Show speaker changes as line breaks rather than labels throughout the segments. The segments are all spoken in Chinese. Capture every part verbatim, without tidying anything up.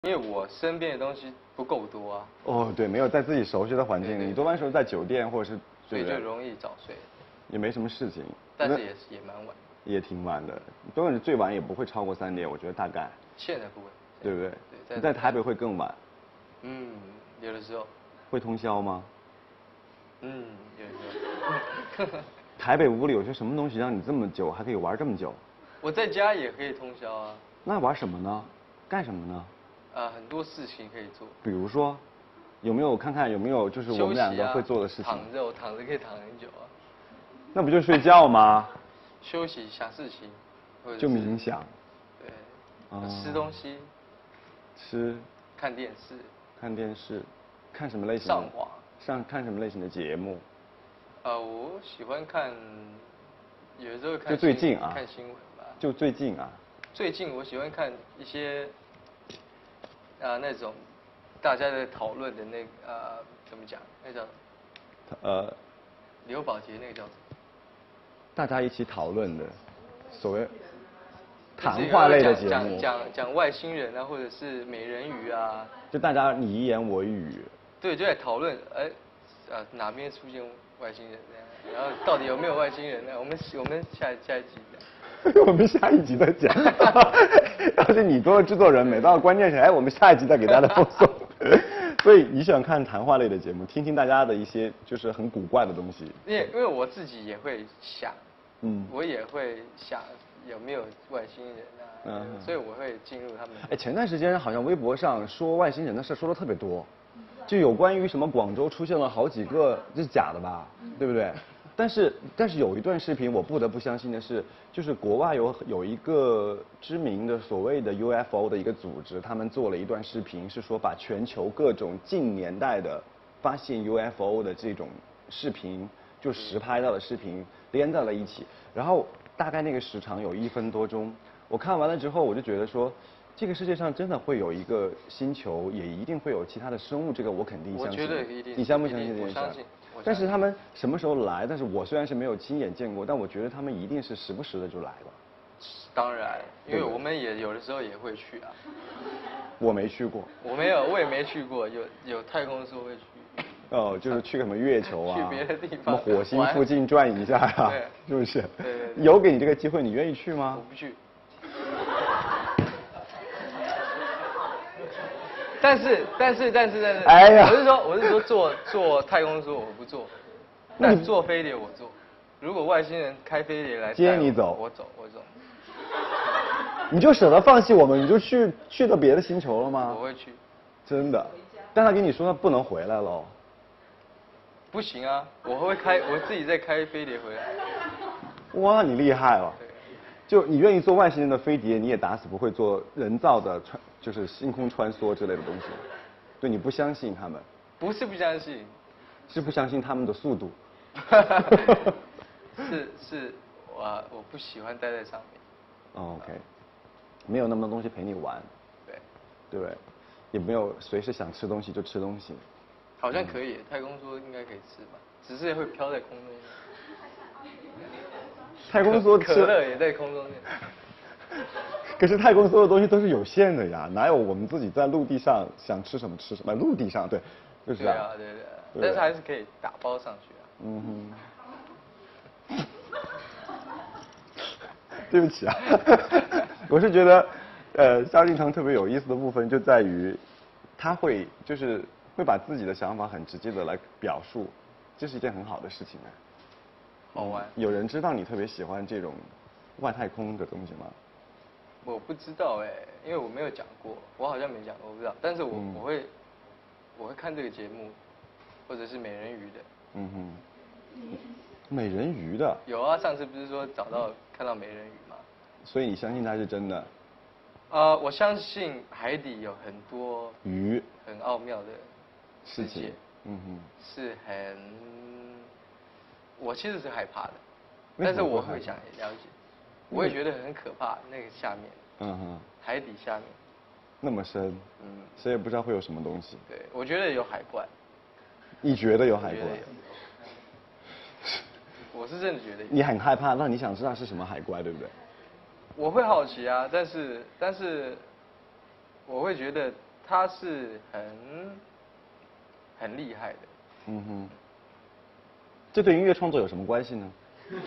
因为我身边的东西不够多啊。
哦，对，没有在自己熟悉的环境里。你多半时候在酒店或者是，
所以就容易早睡。
也没什么事情。
但是也也蛮晚。
也挺晚的，多半是最晚也不会超过三点，我觉得大概。
现在不会。
对不对？
对。
你在台北会更晚。
嗯，有的时候。
会通宵吗？
嗯，有的时候。
台北屋里有些什么东西让你这么久还可以玩这么久？
我在家也可以通宵啊。
那玩什么呢？干什么呢？
啊，很多事情可以做。
比如说，有没有看看有没有就是我们两个会做的事情？
躺着，我躺着可以躺很久啊。
那不就睡觉吗？
休息想事情，或者
就冥想。
对。哦。吃东西。
吃。
看电视。
看电视，看什么类型？
上网。
上看什么类型的节目？
呃，我喜欢看，有的时候看。
就最近啊。
看新闻吧。
就最近啊。
最近我喜欢看一些，啊、呃、那种，大家在讨论的那个呃怎么讲？那叫。
呃。
刘宝杰那个叫什么？
大家一起讨论的，所谓。谈话类的节目。
讲讲讲外星人啊，或者是美人鱼啊。
就大家你一言我一语。
对，就在讨论，哎，啊哪边出现外星人呢？然后到底有没有外星人呢？我们我们下下一集
讲。我们下一集再讲。要是你做制作人，每到关键时，哎，我们下一集再给大家放送。所以你喜欢看谈话类的节目，听听大家的一些就是很古怪的东西。
因为因为我自己也会想，
嗯，
我也会想有没有外星人啊，嗯，所以我会进入他们。
哎，前段时间好像微博上说外星人的事说的特别多，就有关于什么广州出现了好几个，这是假的吧？对不对？但是但是有一段视频我不得不相信的是，就是国外有有一个知名的所谓的 U F O 的一个组织，他们做了一段视频，是说把全球各种近年代的发现 U F O 的这种视频，就实拍到的视频连在了一起，然后大概那个时长有一分多钟。我看完了之后，我就觉得说，这个世界上真的会有一个星球，也一定会有其他的生物，这个我肯定相信。
我觉得一定。
你相不相信这件事？
我相信。
但是他们什么时候来？但是我虽然是没有亲眼见过，但我觉得他们一定是时不时的就来了。
当然，因为我们也有的时候也会去啊。
我没去过。
我没有，我也没去过。有有太空梭会去。
哦，就是去什么月球啊？
去别的地方。
什么火星附近转一下呀？
对，
是不是？
对对对。
有给你这个机会，你愿意去吗？
我不去。但是但是但是但是，
哎呀，
我是说我是说坐坐太空梭我不坐，但坐飞碟我坐。如果外星人开飞碟来
接你走，
我走我走。
你就舍得放弃我们，你就去去到别的星球了吗？
我会去。
真的？但他跟你说他不能回来了。
不行啊，我会开，我自己再开飞碟回来。
哇，你厉害了！就你愿意坐外星人的飞碟，你也打死不会坐人造的穿，就是星空穿梭之类的东西。对，你不相信他们？
不是不相信，
是不相信他们的速度。
是是，我我不喜欢待在上面。
哦 OK， 没有那么多东西陪你玩。
对。
对不对？也没有随时想吃东西就吃东西。
好像可以，嗯、太空梭应该可以吃吧，只是会飘在空中。
太空梭
可乐也在空中。
可是太空梭的东西都是有限的呀，哪有我们自己在陆地上想吃什么吃什么？陆地上对，就是
啊。对啊，对对。对，但是还是可以打包上去啊。
嗯哼。对不起啊，我是觉得，呃，萧敬腾特别有意思的部分就在于，他会就是会把自己的想法很直接的来表述，这是一件很好的事情哎。
好玩。
有人知道你特别喜欢这种外太空的东西吗？
我不知道哎，因为我没有讲过，我好像没讲过，我不知道。但是我、嗯、我会我会看这个节目，或者是美人鱼的。
嗯哼。美人鱼的。
有啊，上次不是说找到、嗯、看到美人鱼吗？
所以你相信它是真的？
呃，我相信海底有很多
鱼，
很奥妙的
世界。嗯哼。是
很，我其实是害怕的，但是我会想了解，我也觉得很可怕，那个下面。嗯哼。海底下面。
那么深。嗯。谁也不知道会有什么东西。
对，我觉得有海怪。
你觉得有海怪？
我是真的觉得。
你很害怕，那你想知道是什么海怪，对不对？
我会好奇啊，但是但是，我会觉得他是很很厉害的。
嗯哼。这对音乐创作有什么关系呢？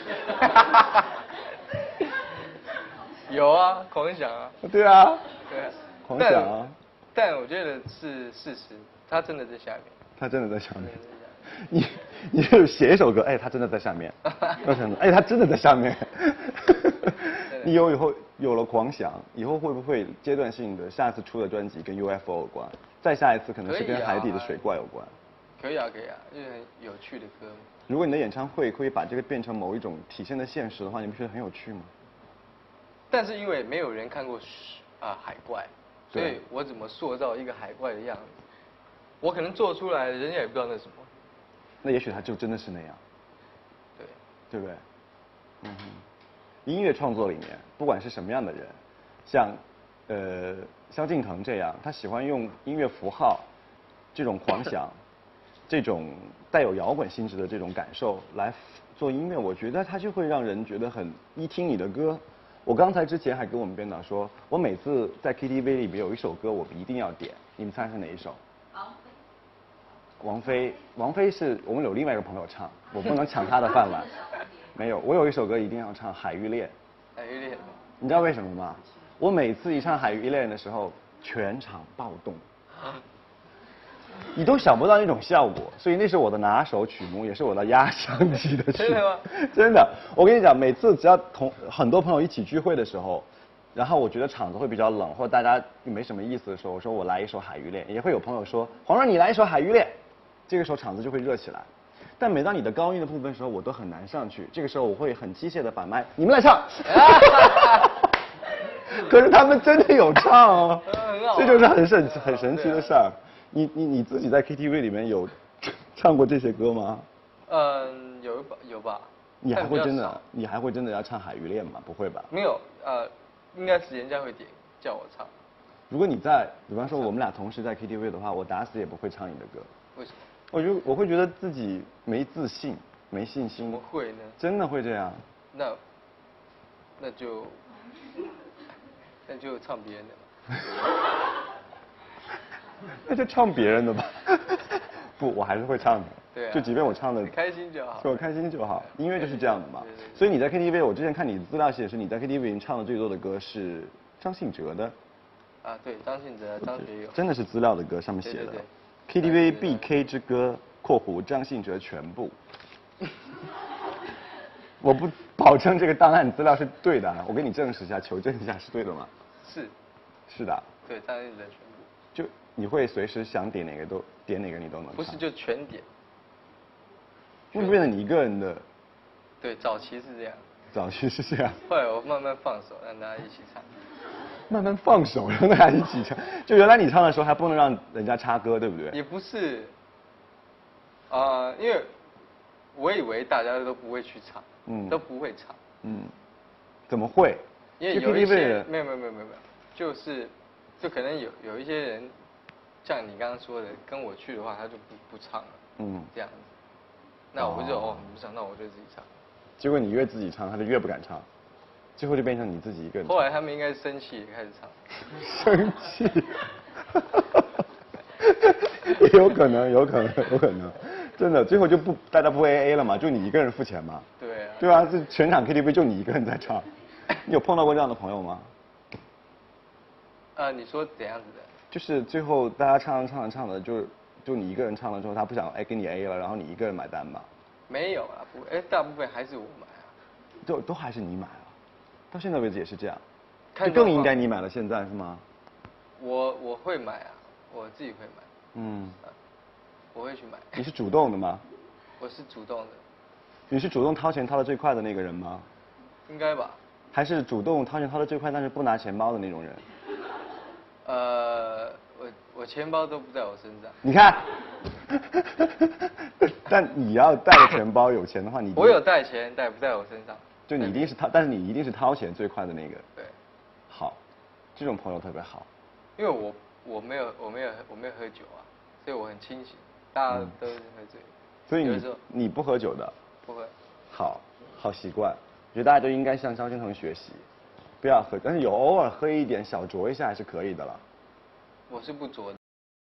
有啊，狂想啊。
对啊。
对啊。
狂想啊。
但, 但我觉得是事实，他真的在下面。
他真的在下面。你你就写一首歌，哎，他真的在下面。哎，他真的在下面。你有以后有了狂想，以后会不会阶段性的下次出的专辑跟 U F O 有关？再下一次可能是跟海底的水怪有关。
可以啊，可以啊，就是很有趣的歌。
如果你的演唱会可以把这个变成某一种体现的现实的话，你不觉得很有趣吗？
但是因为没有人看过啊海怪，所以我怎么塑造一个海怪的样子？我可能做出来，人家也不知道那是什么。
那也许他就真的是那样。
对。
对不对？嗯哼。音乐创作里面，不管是什么样的人，像呃萧敬腾这样，他喜欢用音乐符号，这种狂想，这种带有摇滚性质的这种感受来做音乐，我觉得他就会让人觉得很一听你的歌。我刚才之前还跟我们编导说，我每次在 K T V 里面有一首歌我一定要点，你们猜是哪一首？王菲。王菲是我们有另外一个朋友唱，我不能抢他的饭碗。没有，我有一首歌一定要唱《海芋恋》。
海芋恋。
你知道为什么吗？我每次一唱《海芋恋》的时候，全场暴动。你都想不到那种效果，所以那是我的拿手曲目，也是我的压箱级的曲目。
真的吗？
真的，我跟你讲，每次只要同很多朋友一起聚会的时候，然后我觉得场子会比较冷，或者大家没什么意思的时候，我说我来一首《海芋恋》，也会有朋友说黄蓉你来一首《海芋恋》，这个时候场子就会热起来。但每当你的高音的部分的时候，我都很难上去。这个时候我会很机械的把麦，你们来唱。可是他们真的有唱哦，这就是很神很神奇的事儿。你你你自己在 K T V 里面有唱过这些歌吗？
嗯，有吧有吧。
你还会真的你还会真的要唱《海芋恋》吗？不会吧？
没有，呃，应该是人家会点叫我唱。
如果你在，比方说我们俩同时在 K T V 的话，我打死也不会唱你的歌。
为什么？
我就我会觉得自己没自信，没信心。
怎么会呢？
真的会这样。
那那就那就唱别人的吧。
那就唱别人的吧。不，我还是会唱的。
对啊。
就即便我唱的
开心就好。
就我开心就好，音乐就是这样的嘛。所以你在 K T V， 我之前看你资料显示，你在 K T V 里唱的最多的歌是张信哲的。
啊，对，张信哲、张学友。
真的是资料的歌上面写的。
对对对。
K T V B K 之歌（括弧张信哲全部）。我不保证这个档案资料是对的，我给你证实一下，求证一下是对的吗？
是。
是的。
对，张信哲全部。
就你会随时想点哪个都点哪个你都能唱。
不是，就全点。
会不会变成你一个人的？
对，早期是这样。
早期是这样。
后来我慢慢放手，让大家一起唱。
慢慢放手，让大家一起唱。就原来你唱的时候还不能让人家插歌，对不对？
也不是，啊、呃，因为我以为大家都不会去唱，嗯，都不会唱，
嗯，怎么会？
因为有一些没有没有没有没有，就是就可能有有一些人，像你刚刚说的，跟我去的话，他就不不唱了，嗯，这样子。那我就哦，你不唱，那我就自己唱。
结果你越自己唱，他就越不敢唱。最后就变成你自己一个人。
后来他们应该是生气，开始唱。
生气。也有可能，有可能，有可能，真的，最后就不大家不 A A 了嘛，就你一个人付钱嘛。
对啊。
对啊，这全场 K T V 就你一个人在唱，你有碰到过这样的朋友吗？
呃，你说怎样子的？
就是最后大家唱着唱着唱着，就就你一个人唱了之后，他不想哎给你 A 了，然后你一个人买单嘛。
没有啊，不，哎，大部分还是我买啊。
就都还是你买啊。到现在为止也是这样，就更应该你买了。现在是吗？
我我会买啊，我自己会买。嗯、啊。我会去买。
你是主动的吗？
我是主动的。
你是主动掏钱掏得最快的那个人吗？
应该吧。
还是主动掏钱掏得最快，但是不拿钱包的那种人？
呃，我我钱包都不在我身上。
你看。但你要带着钱包有钱的话，你
我有带钱，但不在我身上。
就你一定是掏，但是你一定是掏钱最快的那个。
对。
好，这种朋友特别好。
因为我我没有我没有我没有喝酒啊，所以我很清醒，大家都是喝醉。
所以你你不喝酒的？
不喝。
好，好习惯，我觉得大家都应该向萧敬腾学习，不要喝，但是有偶尔喝一点小酌一下还是可以的了。
我是不着的。